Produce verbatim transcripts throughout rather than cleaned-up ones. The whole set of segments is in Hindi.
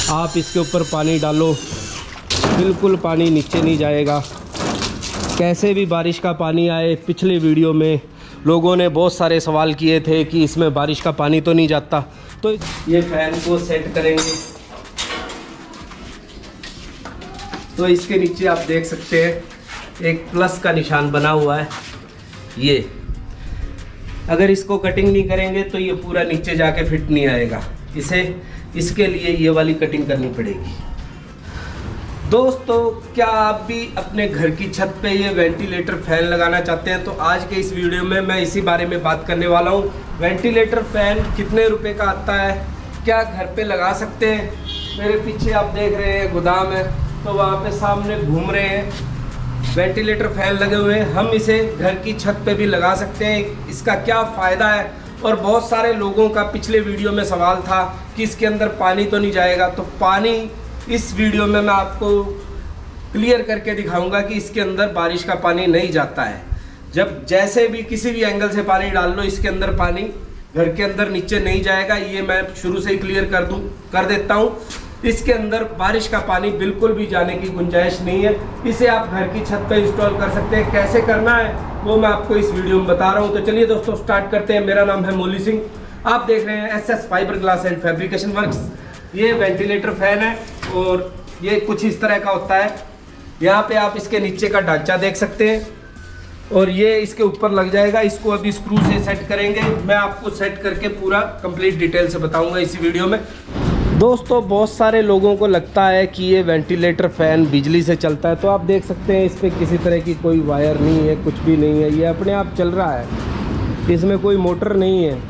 आप इसके ऊपर पानी डालो, बिल्कुल पानी नीचे नहीं जाएगा। कैसे भी बारिश का पानी आए, पिछले वीडियो में लोगों ने बहुत सारे सवाल किए थे कि इसमें बारिश का पानी तो नहीं जाता। तो ये फैन को सेट करेंगे तो इसके नीचे आप देख सकते हैं एक प्लस का निशान बना हुआ है। ये अगर इसको कटिंग नहीं करेंगे तो ये पूरा नीचे जाके फिट नहीं आएगा। इसे इसके लिए ये वाली कटिंग करनी पड़ेगी। दोस्तों, क्या आप भी अपने घर की छत पे ये वेंटिलेटर फैन लगाना चाहते हैं? तो आज के इस वीडियो में मैं इसी बारे में बात करने वाला हूँ। वेंटिलेटर फैन कितने रुपए का आता है, क्या घर पे लगा सकते हैं? मेरे पीछे आप देख रहे हैं गोदाम है, तो वहाँ पे सामने घूम रहे हैं वेंटिलेटर फैन लगे हुए हैं। हम इसे घर की छत पे भी लगा सकते हैं। इसका क्या फ़ायदा है? और बहुत सारे लोगों का पिछले वीडियो में सवाल था कि इसके अंदर पानी तो नहीं जाएगा। तो पानी इस वीडियो में मैं आपको क्लियर करके दिखाऊंगा कि इसके अंदर बारिश का पानी नहीं जाता है। जब जैसे भी किसी भी एंगल से पानी डाल लो, इसके अंदर पानी घर के अंदर नीचे नहीं जाएगा। ये मैं शुरू से ही क्लियर कर दूं कर देता हूं। इसके अंदर बारिश का पानी बिल्कुल भी जाने की गुंजाइश नहीं है। इसे आप घर की छत पे इंस्टॉल कर सकते हैं। कैसे करना है वो मैं आपको इस वीडियो में बता रहा हूं। तो चलिए दोस्तों, स्टार्ट करते हैं। मेरा नाम है मोली सिंह, आप देख रहे हैं S S fibre glass and fabrication works. ये वेंटिलेटर फैन है और ये कुछ इस तरह का होता है। यहाँ पे आप इसके नीचे का ढांचा देख सकते हैं और ये इसके ऊपर लग जाएगा। इसको अभी स्क्रू से सेट करेंगे। मैं आपको सेट करके पूरा कंप्लीट डिटेल से बताऊंगा इसी वीडियो में। दोस्तों, बहुत सारे लोगों को लगता है कि ये वेंटिलेटर फ़ैन बिजली से चलता है। तो आप देख सकते हैं इस पर किसी तरह की कोई वायर नहीं है, कुछ भी नहीं है। ये अपने आप चल रहा है, इसमें कोई मोटर नहीं है।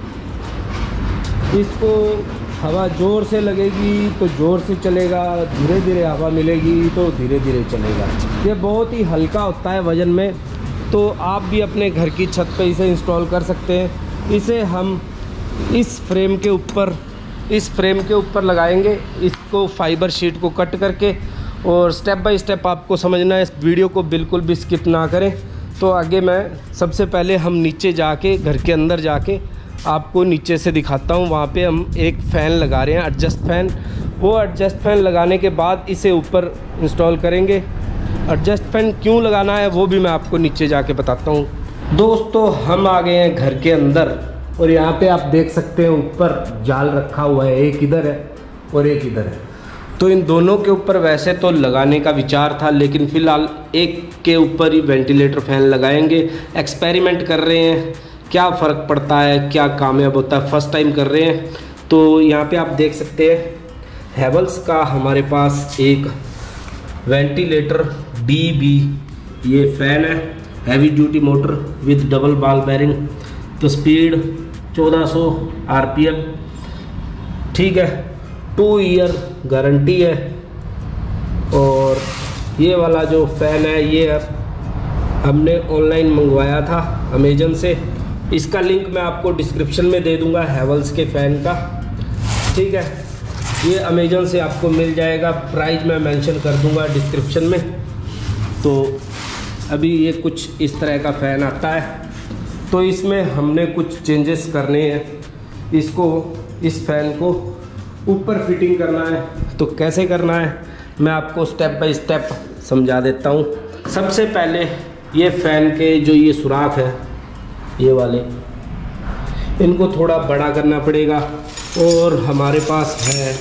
इसको हवा ज़ोर से लगेगी तो ज़ोर से चलेगा, धीरे धीरे हवा मिलेगी तो धीरे धीरे चलेगा। ये बहुत ही हल्का होता है वज़न में। तो आप भी अपने घर की छत पे इसे इंस्टॉल कर सकते हैं। इसे हम इस फ्रेम के ऊपर इस फ्रेम के ऊपर लगाएंगे। इसको फाइबर शीट को कट करके, और स्टेप बाय स्टेप आपको समझना है। इस वीडियो को बिल्कुल भी स्किप ना करें। तो आगे मैं सबसे पहले हम नीचे जाके, घर के अंदर जाके आपको नीचे से दिखाता हूँ। वहाँ पे हम एक फ़ैन लगा रहे हैं, एडजस्ट फ़ैन। वो एडजस्ट फ़ैन लगाने के बाद इसे ऊपर इंस्टॉल करेंगे। एडजस्ट फ़ैन क्यों लगाना है वो भी मैं आपको नीचे जाके बताता हूँ। दोस्तों, हम आ गए हैं घर के अंदर और यहाँ पे आप देख सकते हैं ऊपर जाल रखा हुआ है। एक इधर है और एक इधर है। तो इन दोनों के ऊपर वैसे तो लगाने का विचार था, लेकिन फ़िलहाल एक के ऊपर ही वेंटिलेटर फ़ैन लगाएंगे। एक्सपेरिमेंट कर रहे हैं, क्या फ़र्क पड़ता है, क्या कामयाब होता है। फर्स्ट टाइम कर रहे हैं। तो यहाँ पे आप देख सकते हैं हैवल्स का हमारे पास एक वेंटिलेटर डी बी ये फ़ैन है, heavy duty motor with double ball bearing. तो स्पीड चौदह सौ आर पी एम, ठीक है। टू ईयर गारंटी है। और ये वाला जो फ़ैन है ये हमने ऑनलाइन मंगवाया था अमेजन से। इसका लिंक मैं आपको डिस्क्रिप्शन में दे दूंगा, हैवल्स के फ़ैन का, ठीक है। ये अमेजन से आपको मिल जाएगा। प्राइस मैं मेंशन कर दूंगा डिस्क्रिप्शन में। तो अभी ये कुछ इस तरह का फ़ैन आता है। तो इसमें हमने कुछ चेंजेस करने हैं। इसको इस फ़ैन को ऊपर फिटिंग करना है। तो कैसे करना है मैं आपको स्टेप बाय स्टेप समझा देता हूँ। सबसे पहले ये फ़ैन के जो ये सुराख है, ये वाले, इनको थोड़ा बड़ा करना पड़ेगा। और हमारे पास है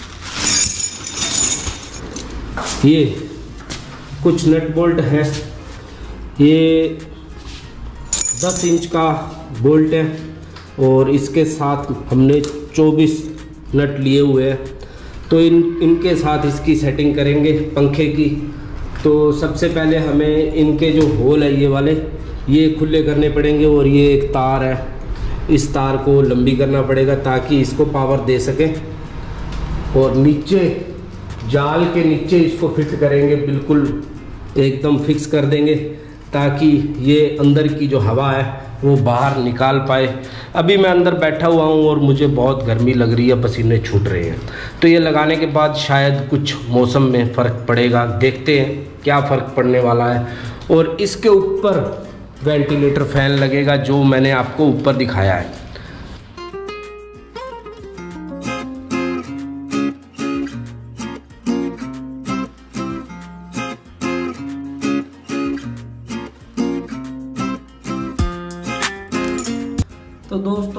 ये कुछ नट बोल्ट है। ये दस इंच का बोल्ट है और इसके साथ हमने चौबीस नट लिए हुए हैं। तो इन इनके साथ इसकी सेटिंग करेंगे पंखे की। तो सबसे पहले हमें इनके जो होल है ये वाले, ये खुले करने पड़ेंगे। और ये एक तार है, इस तार को लंबी करना पड़ेगा ताकि इसको पावर दे सके। और नीचे जाल के नीचे इसको फिट करेंगे, बिल्कुल एकदम फिक्स कर देंगे ताकि ये अंदर की जो हवा है वो बाहर निकाल पाए। अभी मैं अंदर बैठा हुआ हूँ और मुझे बहुत गर्मी लग रही है, पसीने छूट रहे हैं। तो ये लगाने के बाद शायद कुछ मौसम में फ़र्क पड़ेगा, देखते हैं क्या फ़र्क पड़ने वाला है। और इसके ऊपर वेंटिलेटर फ़ैन लगेगा जो मैंने आपको ऊपर दिखाया है।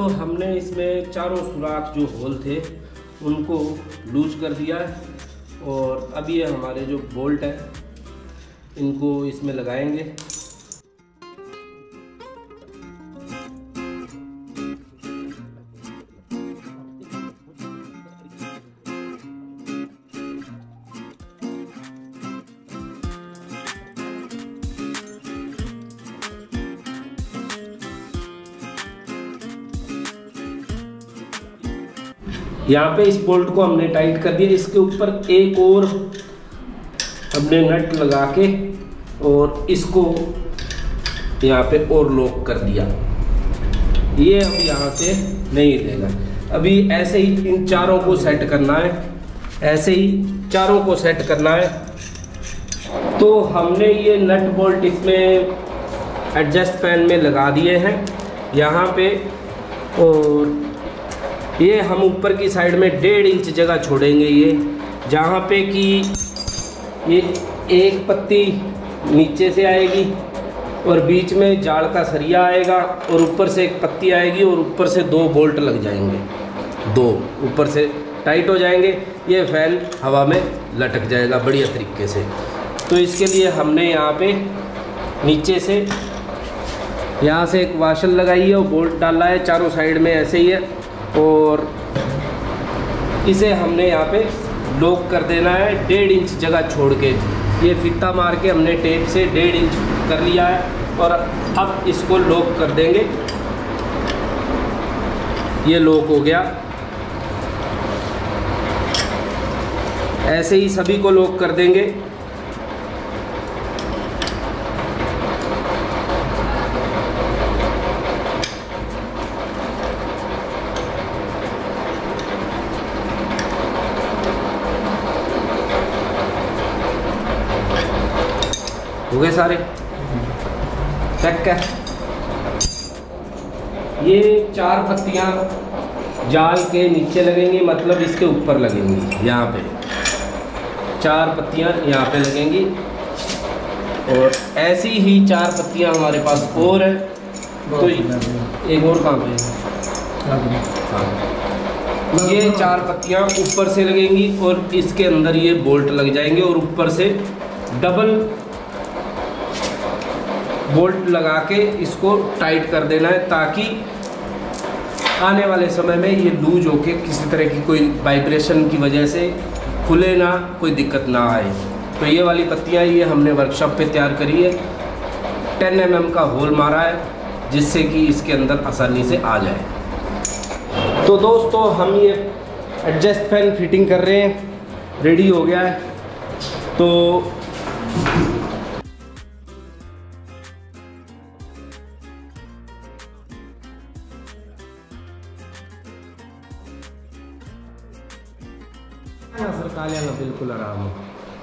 दोस्तों हमने इसमें चारों सुराख जो होल थे उनको लूज कर दिया है और अब ये हमारे जो बोल्ट है इनको इसमें लगाएंगे। यहाँ पे इस बोल्ट को हमने टाइट कर दिया। इसके ऊपर एक और हमने नट लगा के और इसको यहाँ पे और लॉक कर दिया। ये अब यहाँ से नहीं हिलेगा। अभी ऐसे ही इन चारों को सेट करना है, ऐसे ही चारों को सेट करना है। तो हमने ये नट बोल्ट इसमें एडजस्ट फैन में लगा दिए हैं यहाँ पे, और ये हम ऊपर की साइड में डेढ़ इंच जगह छोड़ेंगे, ये जहाँ पे कि ये एक पत्ती नीचे से आएगी और बीच में जाड़ का सरिया आएगा और ऊपर से एक पत्ती आएगी और ऊपर से दो बोल्ट लग जाएंगे, दो ऊपर से टाइट हो जाएंगे। ये फैन हवा में लटक जाएगा बढ़िया तरीके से। तो इसके लिए हमने यहाँ पे नीचे से यहाँ से एक वाशर लगाई है और बोल्ट डाला है, चारों साइड में ऐसे ही है, और इसे हमने यहाँ पे लॉक कर देना है डेढ़ इंच जगह छोड़ के। ये फीता मार के हमने टेप से डेढ़ इंच कर लिया है और अब इसको लॉक कर देंगे। ये लॉक हो गया। ऐसे ही सभी को लॉक कर देंगे। हो गए सारे चेक कर। ये चार पत्तियां जाल के नीचे लगेंगी, मतलब इसके ऊपर लगेंगी। यहाँ पे चार पत्तियां यहाँ पे लगेंगी और ऐसी ही चार पत्तियां हमारे पास और है। तो एक और कहाँ पे? हाँ, ये चार पत्तियां ऊपर से लगेंगी और इसके अंदर ये बोल्ट लग जाएंगे और ऊपर से डबल बोल्ट लगा के इसको टाइट कर देना है, ताकि आने वाले समय में ये लूज होके किसी तरह की कोई वाइब्रेशन की वजह से खुले ना, कोई दिक्कत ना आए। तो ये वाली पत्तियाँ ये हमने वर्कशॉप पे तैयार करी है। टेन एम एम का होल मारा है जिससे कि इसके अंदर आसानी से आ जाए। तो दोस्तों हम ये एडजस्ट फैन फिटिंग कर रहे हैं, रेडी हो गया है। तो सर कालिया ना बिल्कुल आराम है।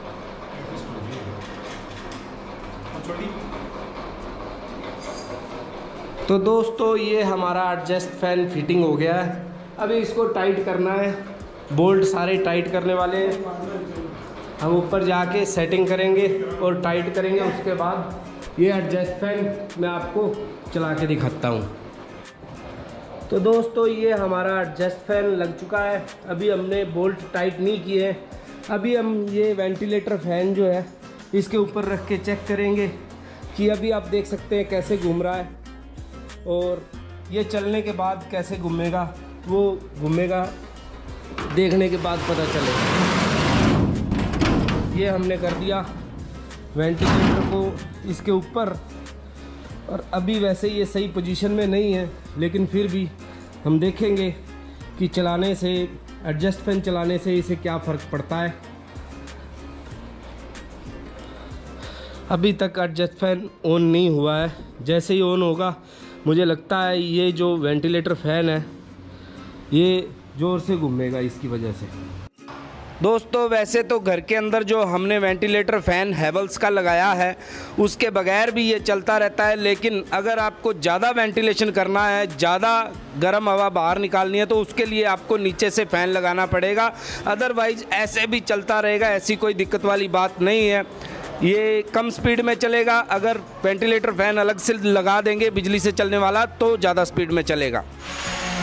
तो दोस्तों ये हमारा एडजस्ट फैन फिटिंग हो गया है। अभी इसको टाइट करना है, बोल्ट सारे टाइट करने वाले हैं। हम ऊपर जाके सेटिंग करेंगे और टाइट करेंगे। उसके बाद ये एडजस्ट फैन मैं आपको चला के दिखाता हूँ। तो दोस्तों ये हमारा एडजस्ट फैन लग चुका है। अभी हमने बोल्ट टाइट नहीं किए हैं। अभी हम ये वेंटिलेटर फैन जो है इसके ऊपर रख के चेक करेंगे कि अभी आप देख सकते हैं कैसे घूम रहा है, और ये चलने के बाद कैसे घूमेगा, वो घूमेगा देखने के बाद पता चलेगा। ये हमने कर दिया वेंटिलेटर को इसके ऊपर, और अभी वैसे ये सही पोजीशन में नहीं है, लेकिन फिर भी हम देखेंगे कि चलाने से, एडजस्ट फैन चलाने से इसे क्या फ़र्क पड़ता है। अभी तक एडजस्ट फैन ऑन नहीं हुआ है। जैसे ही ऑन होगा मुझे लगता है ये जो वेंटिलेटर फैन है ये ज़ोर से घूमेगा इसकी वजह से। दोस्तों वैसे तो घर के अंदर जो हमने वेंटिलेटर फ़ैन हैवेल्स का लगाया है उसके बगैर भी ये चलता रहता है, लेकिन अगर आपको ज़्यादा वेंटिलेशन करना है, ज़्यादा गर्म हवा बाहर निकालनी है, तो उसके लिए आपको नीचे से फ़ैन लगाना पड़ेगा। अदरवाइज़ ऐसे भी चलता रहेगा, ऐसी कोई दिक्कत वाली बात नहीं है। ये कम स्पीड में चलेगा। अगर वेंटिलेटर फ़ैन अलग से लगा देंगे बिजली से चलने वाला तो ज़्यादा स्पीड में चलेगा।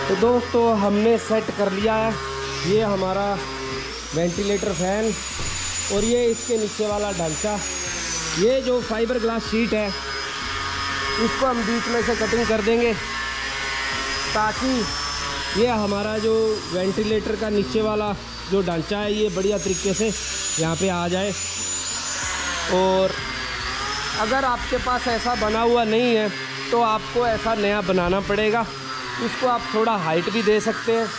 तो दोस्तों हमने सेट कर लिया है ये हमारा वेंटिलेटर फैन और ये इसके नीचे वाला ढांचा। ये जो फाइबर ग्लास शीट है इसको हम बीच में से कटिंग कर देंगे ताकि ये हमारा जो वेंटिलेटर का नीचे वाला जो ढांचा है ये बढ़िया तरीके से यहाँ पे आ जाए। और अगर आपके पास ऐसा बना हुआ नहीं है तो आपको ऐसा नया बनाना पड़ेगा। इसको आप थोड़ा हाइट भी दे सकते हैं।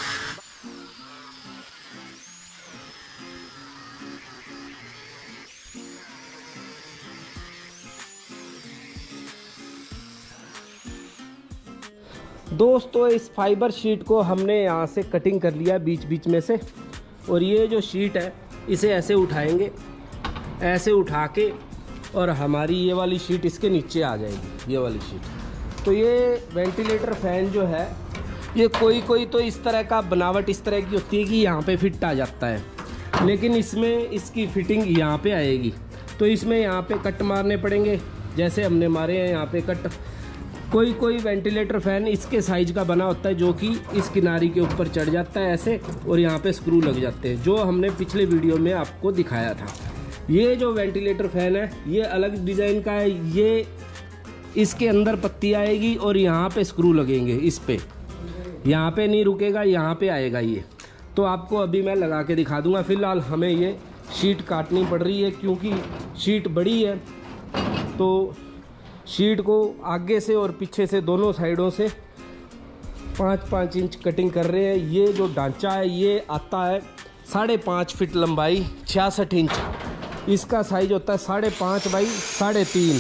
दोस्तों इस फाइबर शीट को हमने यहाँ से कटिंग कर लिया बीच बीच में से और ये जो शीट है इसे ऐसे उठाएंगे, ऐसे उठा के और हमारी ये वाली शीट इसके नीचे आ जाएगी, ये वाली शीट। तो ये वेंटिलेटर फैन जो है ये कोई कोई तो इस तरह का बनावट इस तरह की होती है कि यहाँ पे फिट आ जाता है, लेकिन इसमें इसकी फिटिंग यहाँ पे आएगी। तो इसमें यहाँ पे कट मारने पड़ेंगे जैसे हमने मारे हैं यहाँ पे कट। कोई कोई वेंटिलेटर फैन इसके साइज का बना होता है जो कि इस किनारी के ऊपर चढ़ जाता है ऐसे और यहाँ पे स्क्रू लग जाते हैं, जो हमने पिछले वीडियो में आपको दिखाया था। ये जो वेंटिलेटर फैन है ये अलग डिज़ाइन का है। ये इसके अंदर पत्ती आएगी और यहाँ पे स्क्रू लगेंगे, इस पे यहाँ पे नहीं रुकेगा, यहाँ पे आएगा ये। तो आपको अभी मैं लगा के दिखा दूंगा। फ़िलहाल हमें ये शीट काटनी पड़ रही है क्योंकि शीट बड़ी है। तो शीट को आगे से और पीछे से दोनों साइडों से पाँच पाँच इंच कटिंग कर रहे हैं। ये जो ढांचा है ये आता है साढ़े पाँच फिट लंबाई, छियासठ इंच। इसका साइज होता है साढ़े पाँच बाई साढ़े तीन।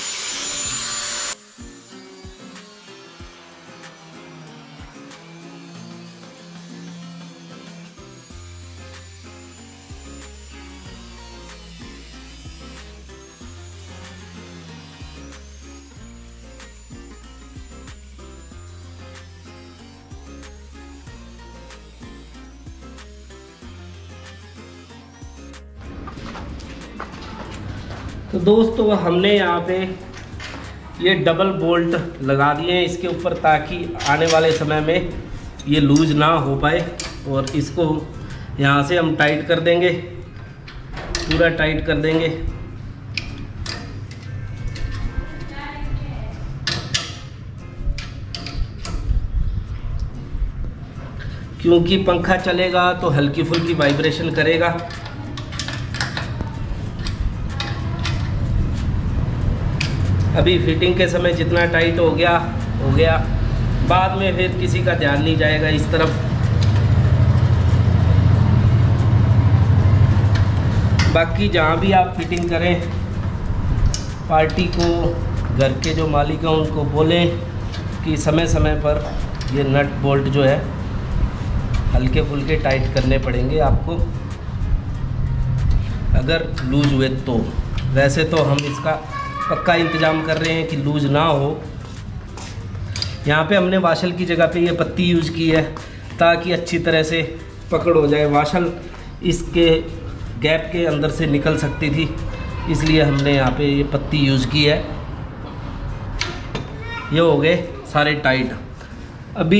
तो दोस्तों हमने यहाँ पे ये डबल बोल्ट लगा दिए हैं इसके ऊपर ताकि आने वाले समय में ये लूज ना हो पाए। और इसको यहाँ से हम टाइट कर देंगे, पूरा टाइट कर देंगे। क्योंकि पंखा चलेगा तो हल्की फुल्की वाइब्रेशन करेगा। अभी फिटिंग के समय जितना टाइट हो गया हो गया, बाद में फिर किसी का ध्यान नहीं जाएगा इस तरफ। बाकी जहाँ भी आप फिटिंग करें, पार्टी को, घर के जो मालिक हैं उनको बोलें कि समय समय पर ये नट बोल्ट जो है हल्के फुल्के टाइट करने पड़ेंगे आपको, अगर लूज हुए तो। वैसे तो हम इसका पक्का इंतज़ाम कर रहे हैं कि लूज ना हो। यहाँ पे हमने वाशल की जगह पे ये पत्ती यूज़ की है ताकि अच्छी तरह से पकड़ हो जाए। वाशल इसके गैप के अंदर से निकल सकती थी, इसलिए हमने यहाँ पे ये पत्ती यूज़ की है। ये हो गए सारे टाइट। अभी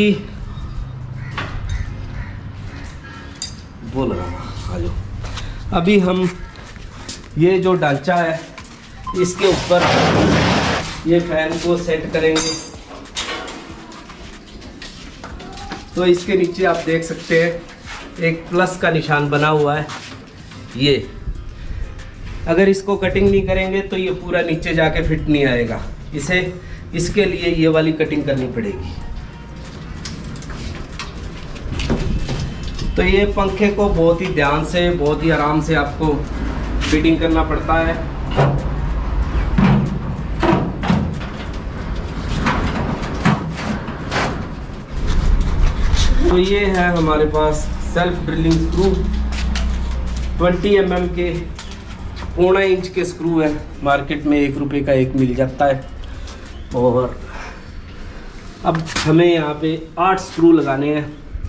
बोल रहा आ जाओ। अभी हम ये जो ढांचा है इसके ऊपर ये फैन को सेट करेंगे। तो इसके नीचे आप देख सकते हैं एक प्लस का निशान बना हुआ है। ये अगर इसको कटिंग नहीं करेंगे तो ये पूरा नीचे जाके फिट नहीं आएगा। इसे इसके लिए ये वाली कटिंग करनी पड़ेगी। तो ये पंखे को बहुत ही ध्यान से, बहुत ही आराम से आपको फिटिंग करना पड़ता है। तो ये है हमारे पास सेल्फ ड्रिलिंग स्क्रू, बीस एम एम के पौना इंच के स्क्रू है। मार्केट में एक रुपए का एक मिल जाता है। और अब हमें यहाँ पे आठ स्क्रू लगाने हैं,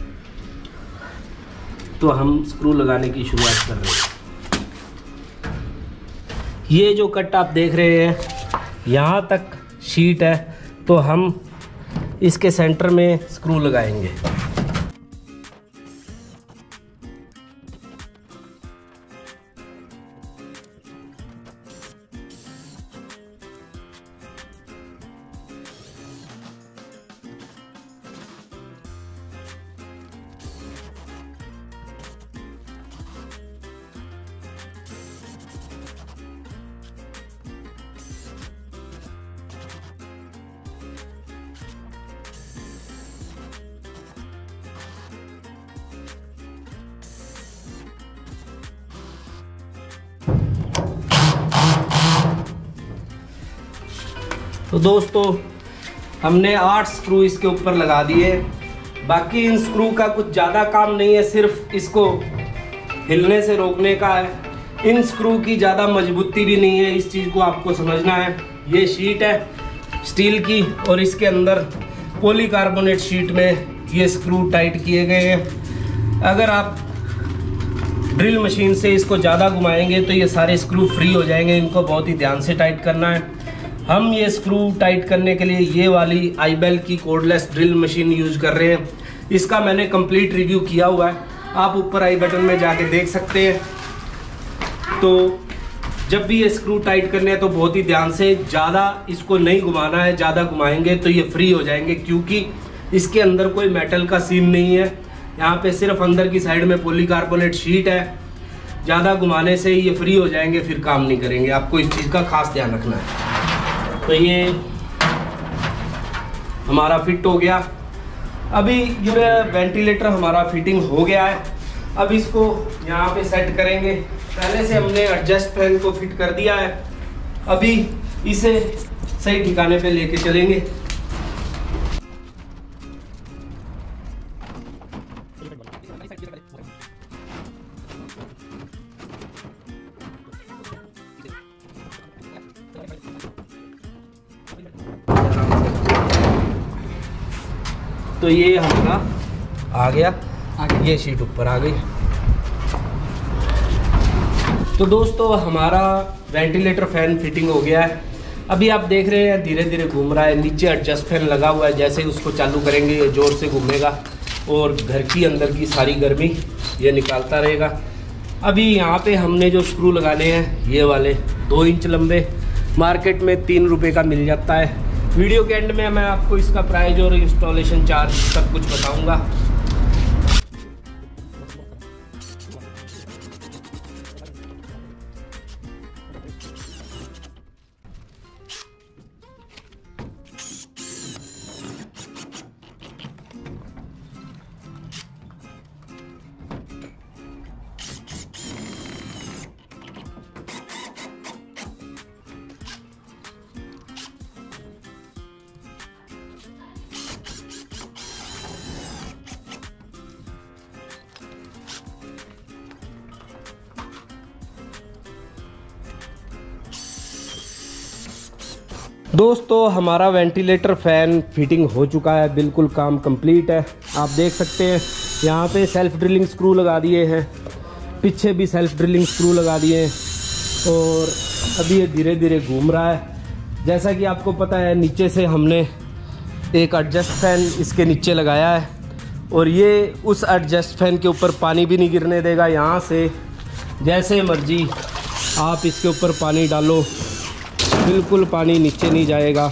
तो हम स्क्रू लगाने की शुरुआत कर रहे हैं। ये जो कट आप देख रहे हैं यहाँ तक शीट है, तो हम इसके सेंटर में स्क्रू लगाएंगे। तो दोस्तों हमने आठ स्क्रू इसके ऊपर लगा दिए। बाकी इन स्क्रू का कुछ ज़्यादा काम नहीं है, सिर्फ इसको हिलने से रोकने का है। इन स्क्रू की ज़्यादा मजबूती भी नहीं है, इस चीज़ को आपको समझना है। ये शीट है स्टील की और इसके अंदर पॉलीकार्बोनेट शीट में ये स्क्रू टाइट किए गए हैं। अगर आप ड्रिल मशीन से इसको ज़्यादा घुमाएंगे तो ये सारे स्क्रू फ्री हो जाएंगे। इनको बहुत ही ध्यान से टाइट करना है। हम ये स्क्रू टाइट करने के लिए ये वाली आईबेल की कोर्डलेस ड्रिल मशीन यूज कर रहे हैं। इसका मैंने कंप्लीट रिव्यू किया हुआ है, आप ऊपर आई बटन में जाके देख सकते हैं। तो जब भी ये स्क्रू टाइट करने हैं तो बहुत ही ध्यान से, ज़्यादा इसको नहीं घुमाना है। ज़्यादा घुमाएंगे तो ये फ्री हो जाएंगे, क्योंकि इसके अंदर कोई मेटल का सीम नहीं है। यहाँ पे सिर्फ अंदर की साइड में पॉलीकार्बोनेट शीट है। ज़्यादा घुमाने से ये फ्री हो जाएंगे, फिर काम नहीं करेंगे। आपको इस चीज़ का खास ध्यान रखना है। तो ये हमारा फिट हो गया। अभी ये वेंटिलेटर हमारा फिटिंग हो गया है। अब इसको यहाँ पे सेट करेंगे। पहले से हमने एडजस्ट फैन को फिट कर दिया है, अभी इसे सही ठिकाने पे लेके चलेंगे। तो ये हमारा आ गया, ये शीट ऊपर आ गई। तो दोस्तों हमारा वेंटिलेटर फैन फिटिंग हो गया है। अभी आप देख रहे हैं धीरे धीरे घूम रहा है। नीचे एडजस्ट फैन लगा हुआ है, जैसे ही उसको चालू करेंगे ये ज़ोर से घूमेगा और घर की अंदर की सारी गर्मी ये निकालता रहेगा। अभी यहाँ पे हमने जो स्क्रू लगाने हैं ये वाले दो इंच लंबे, मार्केट में तीन रुपये का मिल जाता है। वीडियो के एंड में मैं आपको इसका प्राइस और इंस्टॉलेशन चार्ज सब कुछ बताऊँगा। दोस्तों हमारा वेंटिलेटर फ़ैन फिटिंग हो चुका है, बिल्कुल काम कंप्लीट है। आप देख सकते हैं यहाँ पे सेल्फ ड्रिलिंग स्क्रू लगा दिए हैं, पीछे भी सेल्फ ड्रिलिंग स्क्रू लगा दिए हैं और अभी ये धीरे धीरे घूम रहा है। जैसा कि आपको पता है नीचे से हमने एक एडजस्ट फ़ैन इसके नीचे लगाया है और ये उस एडजस्ट फ़ैन के ऊपर पानी भी नहीं गिरने देगा। यहाँ से जैसे मर्जी आप इसके ऊपर पानी डालो, बिल्कुल पानी नीचे नहीं जाएगा।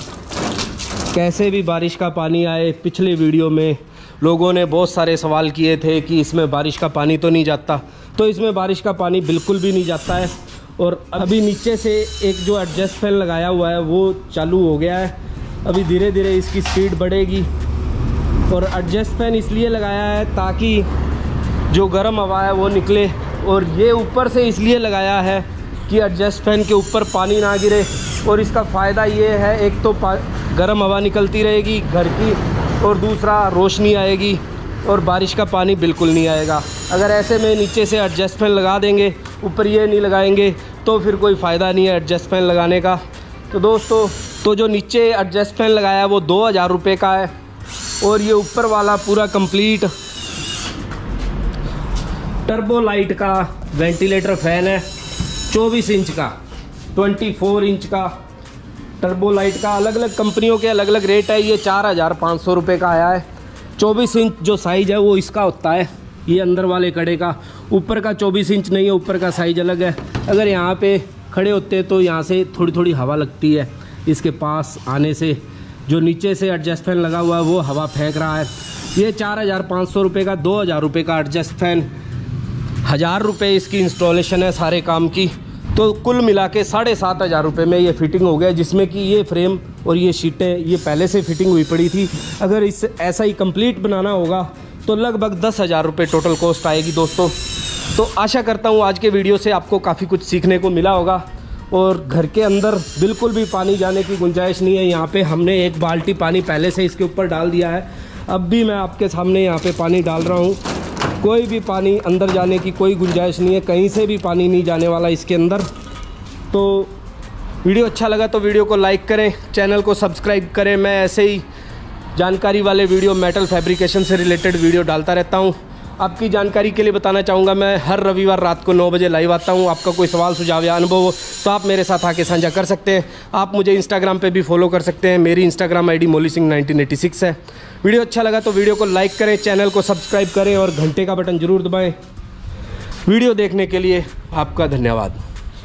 कैसे भी बारिश का पानी आए, पिछले वीडियो में लोगों ने बहुत सारे सवाल किए थे कि इसमें बारिश का पानी तो नहीं जाता, तो इसमें बारिश का पानी बिल्कुल भी नहीं जाता है। और अभी नीचे से एक जो एडजस्ट फैन लगाया हुआ है वो चालू हो गया है। अभी धीरे धीरे इसकी स्पीड बढ़ेगी और एडजस्ट फैन इसलिए लगाया है ताकि जो गर्म हवा है वो निकले, और ये ऊपर से इसलिए लगाया है कि एडजस्ट फैन के ऊपर पानी ना गिरे। और इसका फ़ायदा ये है, एक तो गर्म हवा निकलती रहेगी घर की और दूसरा रोशनी आएगी और बारिश का पानी बिल्कुल नहीं आएगा। अगर ऐसे में नीचे से एडजस्ट फैन लगा देंगे, ऊपर ये नहीं लगाएंगे, तो फिर कोई फ़ायदा नहीं है एडजस्ट फैन लगाने का। तो दोस्तों तो जो नीचे एडजस्ट फैन लगाया है वो दो हज़ार रुपये का है और ये ऊपर वाला पूरा कंप्लीट टर्बो लाइट का वेंटिलेटर फ़ैन है, चौबीस इंच का, चौबीस इंच का टर्बो लाइट का। अलग अलग कंपनियों के अलग अलग रेट है। ये चार हज़ार पाँच सौ रुपये का आया है। चौबीस इंच जो साइज़ है वो इसका होता है, ये अंदर वाले कड़े का। ऊपर का चौबीस इंच नहीं है, ऊपर का साइज़ अलग है। अगर यहाँ पे खड़े होते तो यहाँ से थोड़ी थोड़ी हवा लगती है इसके पास आने से। जो नीचे से एडजस्ट फैन लगा हुआ है वो हवा फेंक रहा है। ये चार हज़ार पाँच सौ रुपये का, दो हज़ार रुपये का एडजस्ट फैन, हज़ार रुपये इसकी इंस्टॉलेशन है सारे काम की। तो कुल मिला के साढ़े सात हज़ार रुपये में ये फिटिंग हो गया, जिसमें कि ये फ्रेम और ये शीटें ये पहले से फिटिंग हुई पड़ी थी। अगर इस ऐसा ही कंप्लीट बनाना होगा तो लगभग दस हज़ार रुपये टोटल कॉस्ट आएगी दोस्तों। तो आशा करता हूँ आज के वीडियो से आपको काफ़ी कुछ सीखने को मिला होगा और घर के अंदर बिल्कुल भी पानी जाने की गुंजाइश नहीं है। यहाँ पे हमने एक बाल्टी पानी पहले से इसके ऊपर डाल दिया है, अब भी मैं आपके सामने यहाँ पे पानी डाल रहा हूँ। कोई भी पानी अंदर जाने की कोई गुंजाइश नहीं है, कहीं से भी पानी नहीं जाने वाला इसके अंदर। तो वीडियो अच्छा लगा तो वीडियो को लाइक करें, चैनल को सब्सक्राइब करें। मैं ऐसे ही जानकारी वाले वीडियो, मेटल फैब्रिकेशन से रिलेटेड वीडियो डालता रहता हूँ। आपकी जानकारी के लिए बताना चाहूँगा, मैं हर रविवार रात को नौ बजे लाइव आता हूँ। आपका कोई सवाल सुझाव या अनुभव हो तो आप मेरे साथ आके साझा कर सकते हैं। आप मुझे इंस्टाग्राम पे भी फॉलो कर सकते हैं, मेरी Instagram ID Moli Singh nineteen eighty six है। वीडियो अच्छा लगा तो वीडियो को लाइक करें, चैनल को सब्सक्राइब करें और घंटे का बटन ज़रूर दबाएँ। वीडियो देखने के लिए आपका धन्यवाद।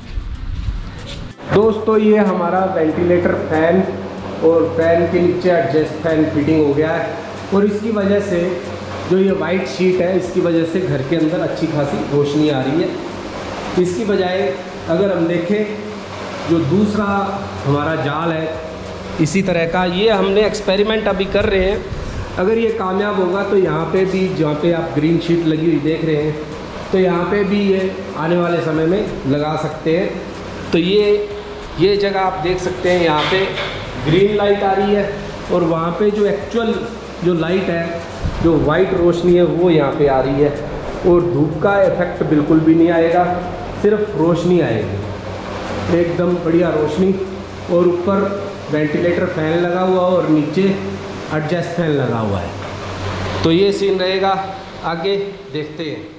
दोस्तों ये हमारा वेंटिलेटर फ़ैन और फ़ैन के नीचे एडजस्ट फ़ैन फिटिंग हो गया है, और इसकी वजह से जो ये वाइट शीट है इसकी वजह से घर के अंदर अच्छी खासी रोशनी आ रही है। इसकी बजाय अगर हम देखें जो दूसरा हमारा जाल है इसी तरह का, ये हमने एक्सपेरिमेंट अभी कर रहे हैं। अगर ये कामयाब होगा तो यहाँ पे भी, जहाँ पे आप ग्रीन शीट लगी हुई देख रहे हैं, तो यहाँ पे भी ये आने वाले समय में लगा सकते हैं। तो ये ये जगह आप देख सकते हैं, यहाँ पे ग्रीन लाइट आ रही है और वहाँ पे जो एक्चुअल जो लाइट है, जो वाइट रोशनी है वो यहाँ पे आ रही है, और धूप का इफेक्ट बिल्कुल भी नहीं आएगा, सिर्फ रोशनी आएगी, एकदम बढ़िया रोशनी। और ऊपर वेंटिलेटर फ़ैन लगा हुआ और नीचे एडजस्ट फ़ैन लगा हुआ है। तो ये सीन रहेगा, आगे देखते हैं।